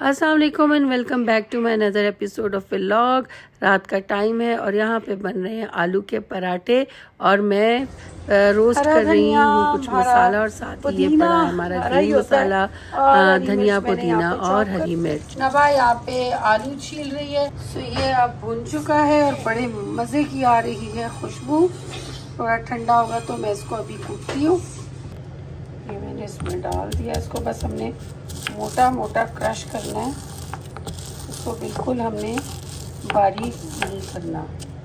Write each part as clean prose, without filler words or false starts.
अस्सलाम वालेकुम and welcome back to my another episode of vlog. रात का टाइम है और यहाँ पे बन रहे हैं आलू के पराठे और मैं रोस्ट कर रही हूँ कुछ मसाला और साथ ही ये पड़ा है हमारा ग्रीन मसाला, धनिया, पुदीना और हरी मिर्च। नबा यहाँ पे आलू छील रही है। तो ये अब भुन चुका है और बड़े मज़े की आ रही है खुशबू। थोड़ा ठंडा होगा तो मैं इसको अभी कूटती हूँ। ये मैंने इसमें डाल दिया। इसको बस हमने मोटा मोटा क्रश करना है। इसको बिल्कुल हमने बारीक नहीं करना।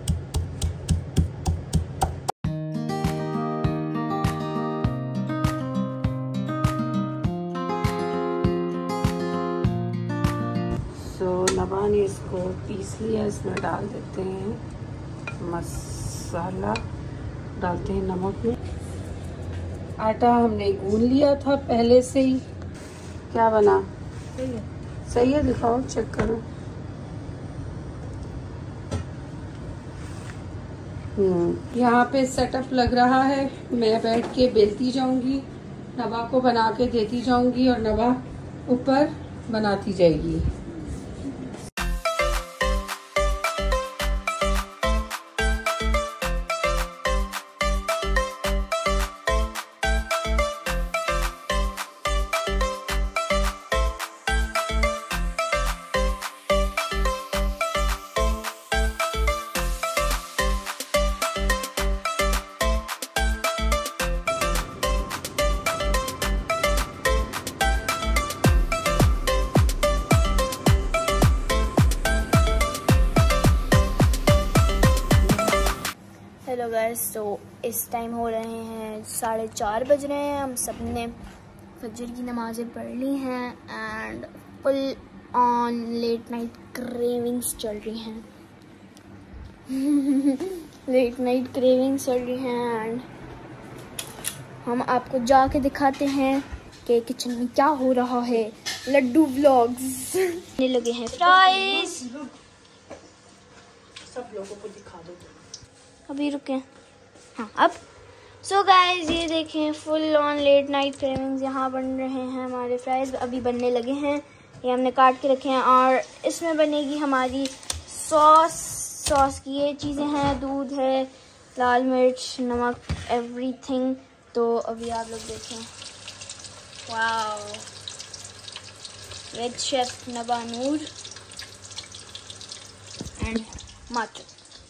तो नबा ने इसको पीस लिया। इसमें डाल देते हैं मसाला, डालते हैं नमक में। आटा हमने गूंद लिया था पहले से ही। क्या बना? सही है, दिखाओ, चेक करो। यहाँ पे सेटअप लग रहा है। मैं बैठ के बेलती जाऊंगी, नबा को बना के देती जाऊंगी और नबा ऊपर बनाती जाएगी। हेलो गाइस, तो इस टाइम हो रहे हैं 4:30 बज रहे हैं। हम सब ने फजर की नमाज़ें पढ़ ली हैं and full on late night cravings चल रही हैं। लेट नाइट क्रेविंग्स चल रही हैं एंड हम आपको जाके दिखाते हैं कि किचन में क्या हो रहा है। लड्डू व्लॉग्स लगे हैं फ्राइज। सब लोगों को दिखा दो। अभी रुके। हाँ, अब सो गाइस ये देखें, full on late night cravings. यहाँ बन रहे हैं हमारे फ्राइज, अभी बनने लगे हैं। ये हमने काट के रखे हैं और इसमें बनेगी हमारी सॉस की ये चीज़ें हैं। दूध है, लाल मिर्च, नमक, एवरीथिंग। तो अभी आप लोग देखें। वाओ, वेज शेफ नबा नूर एंड मात्र।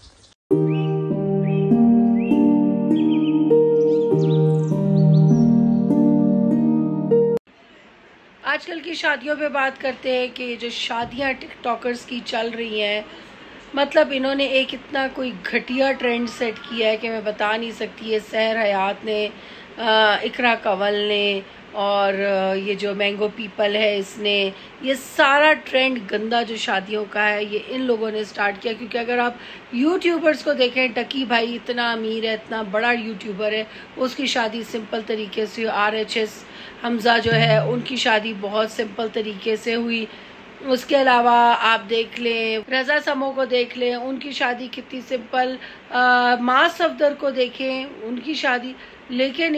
आजकल की शादियों पे बात करते हैं कि जो शादियां टिकटॉकर्स की चल रही हैं, मतलब इन्होंने एक इतना कोई घटिया ट्रेंड सेट किया है कि मैं बता नहीं सकती। ये सहर हयात ने, इकरा कंवल ने और ये जो मैंगो पीपल है इसने, ये सारा ट्रेंड गंदा जो शादियों का है ये इन लोगों ने स्टार्ट किया। क्योंकि अगर आप यूट्यूबर्स को देखें, टकी भाई इतना अमीर है, इतना बड़ा यूट्यूबर है, उसकी शादी सिंपल तरीके से, RHS हमजा जो है उनकी शादी बहुत सिंपल तरीके से हुई। उसके अलावा आप देख लें, रज़ा समो को देख लें, उनकी शादी कितनी सिंपल। माँ सफदर को देखें, उनकी शादी। लेकिन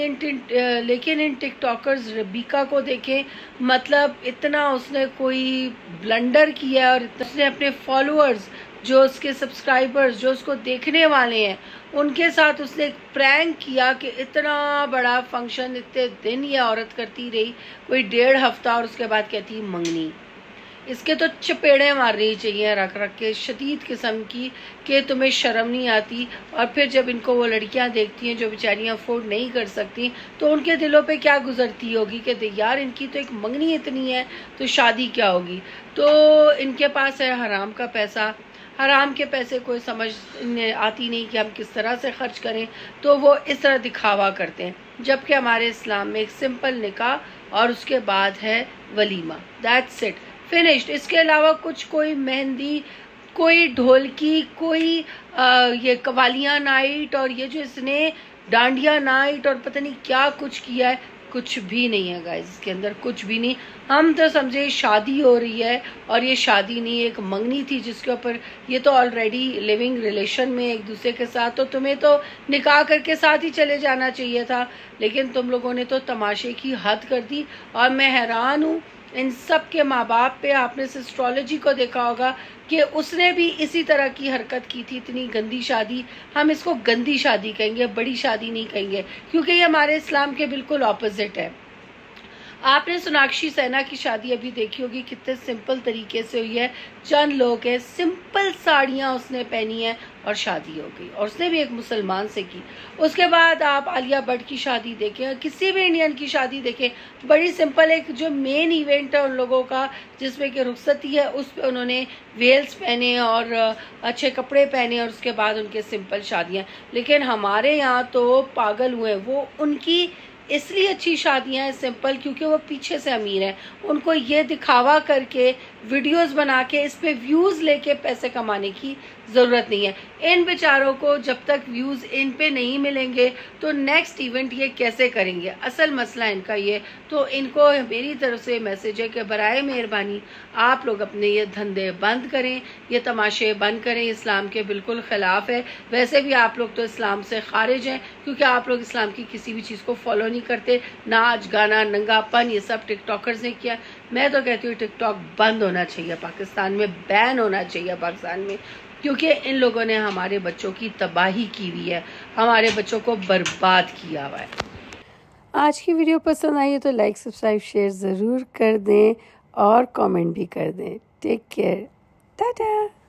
इन टिकटॉकर्स रबीका को देखें, मतलब इतना उसने कोई ब्लंडर किया और उसने अपने फॉलोअर्स, जो उसके सब्सक्राइबर्स, जो उसको देखने वाले हैं, उनके साथ उसने एक प्रैंक किया कि इतना बड़ा फंक्शन इतने दिन ये औरत करती रही, कोई 1.5 हफ्ता, और उसके बाद कहती मंगनी। इसके तो चपेड़े मारनी चाहिए रख रख के, शदीद किस्म की, कि तुम्हें शर्म नहीं आती। और फिर जब इनको वो लड़कियां देखती हैं जो बेचारियां अफोर्ड नहीं कर सकती, तो उनके दिलों पे क्या गुजरती होगी कि यार इनकी तो एक मंगनी इतनी है तो शादी क्या होगी। तो इनके पास है हराम का पैसा। हराम के पैसे कोई समझ आती नहीं कि हम किस तरह से खर्च करें, तो वो इस तरह दिखावा करते हैं। जबकि हमारे इस्लाम में एक सिंपल निकाह और उसके बाद है वलीमा, दैट्स इट, फिनिश्ड। इसके अलावा कुछ, कोई मेहंदी, कोई ढोलकी, कोई ये कवालियाँ नाइट और ये जो इसने डांडिया नाइट और पता नहीं क्या कुछ किया है, कुछ भी नहीं है गाइस, इसके अंदर कुछ भी नहीं। हम तो समझे शादी हो रही है और ये शादी नहीं, एक मंगनी थी जिसके ऊपर ये तो ऑलरेडी लिविंग रिलेशन में एक दूसरे के साथ, तो तुम्हें तो निकाह करके साथ ही चले जाना चाहिए था। लेकिन तुम लोगों ने तो तमाशे की हद कर दी। और मैं हैरान हूँ इन सब के माँ बाप पे। आपने इस एस्ट्रोलॉजी को देखा होगा कि उसने भी इसी तरह की हरकत की थी, इतनी गंदी शादी। हम इसको गंदी शादी कहेंगे, बड़ी शादी नहीं कहेंगे, क्योंकि ये हमारे इस्लाम के बिल्कुल ऑपोजिट है। आपने सोनाक्षी सिन्हा की शादी अभी देखी होगी, कितने सिंपल तरीके से हुई है। चंद लोग हैं, सिंपल साड़ियाँ उसने पहनी है और शादी हो गई, और उसने भी एक मुसलमान से की। उसके बाद आप आलिया भट्ट की शादी देखें, किसी भी इंडियन की शादी देखें, बड़ी सिंपल। एक जो मेन इवेंट है उन लोगों का जिसमें कि रुखसती है, उस पर उन्होंने वेल्स पहने और अच्छे कपड़े पहने, और उसके बाद उनके सिंपल शादियाँ। लेकिन हमारे यहाँ तो पागल हुए, वो उनकी इसलिए अच्छी शादियां हैं सिंपल, क्योंकि वो पीछे से अमीर हैं। उनको ये दिखावा करके वीडियोस बना के इस पे व्यूज लेके पैसे कमाने की ज़रूरत नहीं है। इन बेचारों को जब तक व्यूज इन पे नहीं मिलेंगे तो नेक्स्ट इवेंट ये कैसे करेंगे? असल मसला इनका ये। तो इनको मेरी तरफ से मैसेज है कि बराए मेहरबानी आप लोग अपने ये धंधे बंद करें, ये तमाशे बंद करें, इस्लाम के बिल्कुल खिलाफ है। वैसे भी आप लोग तो इस्लाम से खारिज हैं, क्योंकि आप लोग इस्लाम की किसी भी चीज़ को फॉलो नहीं करते। नाच गाना नंगापन ये सब टिकटॉकर्स ने किया। मैं तो कहती हूँ टिकटॉक बंद होना चाहिए पाकिस्तान में, बैन होना चाहिए पाकिस्तान में, क्योंकि इन लोगों ने हमारे बच्चों की तबाही की हुई है, हमारे बच्चों को बर्बाद किया हुआ है। आज की वीडियो पसंद आई है तो लाइक सब्सक्राइब शेयर ज़रूर कर दें और कमेंट भी कर दें। Take care, Tata.